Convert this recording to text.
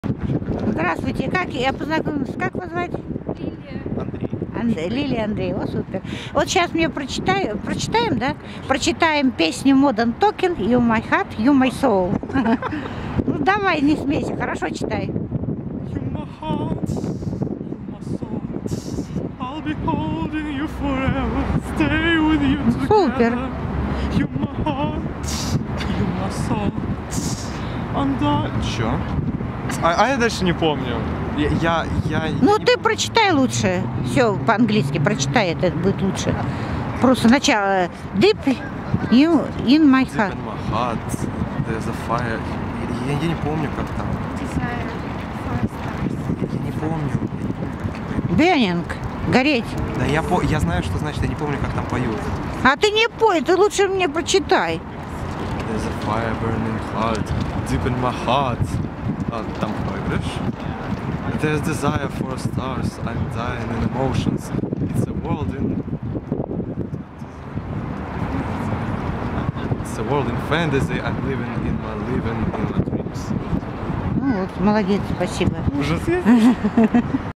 Здравствуйте, как я познакомилась? Как вас звать? Андрей. Лилия Андрей, о, супер. Вот сейчас мне прочитаем, да? Прочитаем песню Modern Talking You My Heart, You My Soul. Ну давай, не смейся, хорошо читай. You my heart, you my soul. I'll be holding you forever, stay with you together. Супер. You my heart, you my soul. Чё? А я дальше не помню. Ну ты прочитай лучше. Все по-английски прочитай, это будет лучше. Просто начало. Deep you in my Deep heart. in my heart, there's a fire. Я не помню, как там. Я не помню. Burning. Гореть. Да я знаю, что значит, я не помню, как там поют. А ты не пой, ты лучше мне прочитай. There's a fire burning hard, deep in my heart. А, там проигрыш. There's desire for stars, I'm dying in emotions. It's a world in fantasy, I'm living in my dreams. Ну вот, молодец, спасибо. Ужас есть?